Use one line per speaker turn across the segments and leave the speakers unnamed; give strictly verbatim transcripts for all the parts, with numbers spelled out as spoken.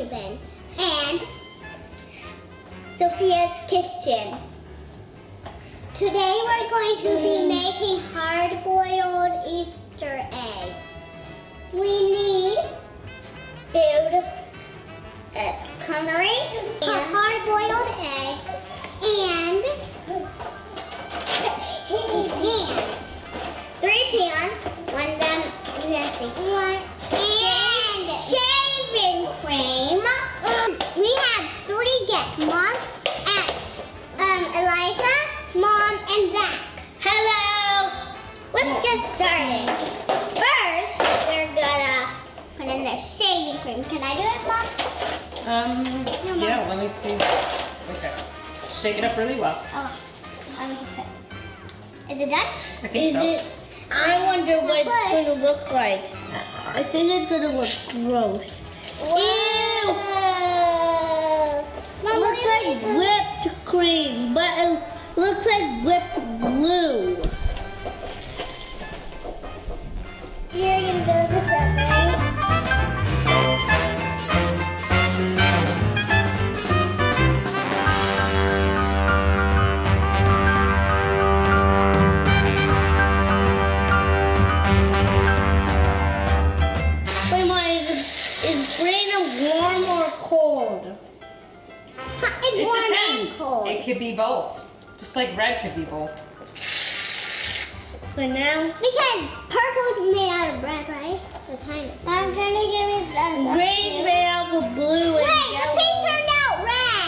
YouTubing and Sophia's Kitchen. Today we're going to be making hard-boiled Easter egg. We need food, uh, coloring, a hard-boiled egg, and pans. Three pans. One of them you can see. One and shaving cream. Um, we have three guests. Mom, and um, Eliza, Mom, and Zach. Hello. Let's get started. First, we're gonna put in the shaving cream. Can I do it, Mom?
Um.
No, Mom.
Yeah. Let me see. Okay. Shake it up really well.
Oh, let me put it. Is it done?
I think
Is
so.
it? I wonder what it's going to look like. I think it's going to look gross. Ew!
Mom,
Looks like whipped cream, but it looks like whipped glue.
You're gonna go with that, right?
Wait, Mom, is, it, is Brandon warm or cold?
It's
It
warm
depends.
and cold.
It could be both. Just like red could be both.
For now,
Because purple's made out of bread, right? The kind of. I'm trying to give it the. the
green's made out of blue and
Wait, the
yellow.
pink turned out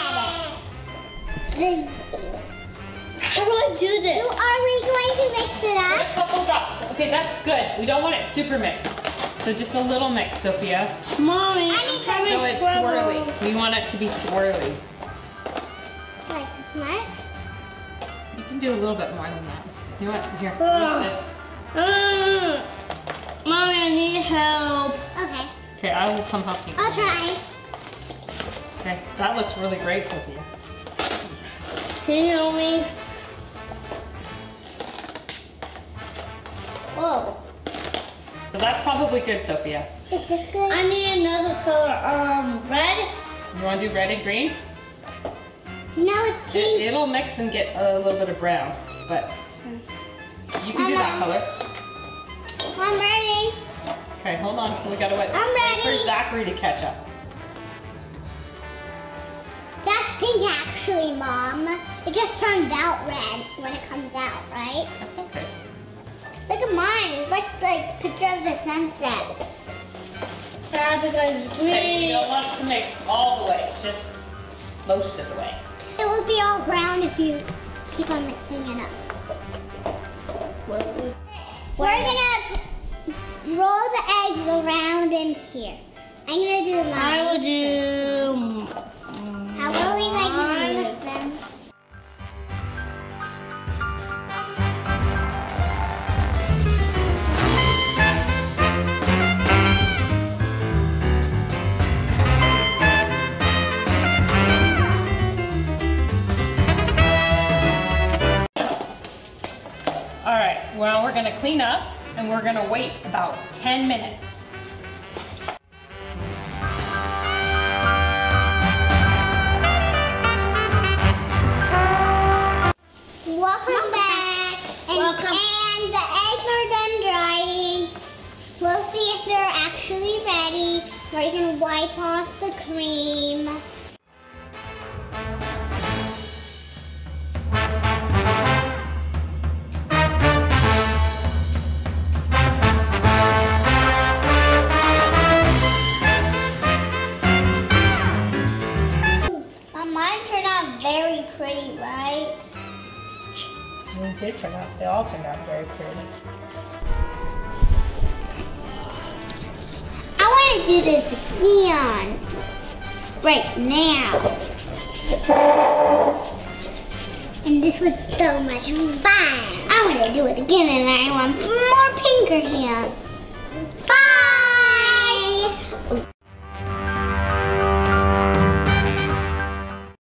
red.
How do I do
So
this?
are we going to mix it
Put
up?
a couple drops. Okay, that's good. We don't want it super mixed. So just a little mix, Sophia.
Mommy,
I need
I'm
that.
having
So it's
trouble.
swirly. We want it to be swirly.
Like this much?
You can do a little bit more than that. You know what? Here,
Ugh.
use this.
Uh, Mommy, I need help.
Okay,
Okay, I will come help you.
I'll try.
Okay, that looks really great, Sophia.
Can you help me?
Whoa.
So that's probably good, Sophia.
Is this good?
I need another color. Um, red.
You want to do red and green?
No, it's
It,
pink.
it'll mix and get a little bit of brown, but you can do that color.
I'm ready.
Okay, hold on. We gotta wait,
I'm
wait for
ready.
Zachary to catch up.
That's pink actually, Mom. It just turns out red when it comes out, right?
That's okay.
Look at mine. It's like the picture of the sunset.
Yeah, because
Okay, you
green.
don't want it to mix all the way, just most of the way.
It will be all brown if you keep on mixing it up. We're gonna roll the eggs around in here. I'm gonna do mine.
I will do.
How are we like
mine.
to use them?
All right, well, we're gonna clean up and we're gonna wait about ten minutes.
Welcome back. And,
Welcome.
and the eggs are done drying. We'll see if they're actually ready. We're gonna wipe off the cream. Uh, Mine turned out very pretty, right?
They did turn out, they all turned out very pretty.
I want to do this again. Right now. And this was so much fun. I want to do it again and I want more pinker hands.